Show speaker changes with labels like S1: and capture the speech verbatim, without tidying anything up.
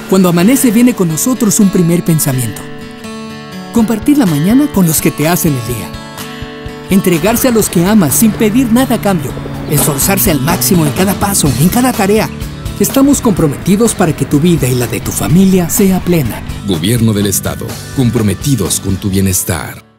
S1: Cuando amanece viene con nosotros un primer pensamiento. Compartir la mañana con los que te hacen el día. Entregarse a los que amas sin pedir nada a cambio. Esforzarse al máximo en cada paso, en cada tarea. Estamos comprometidos para que tu vida y la de tu familia sea plena.
S2: Gobierno del Estado, comprometidos con tu bienestar.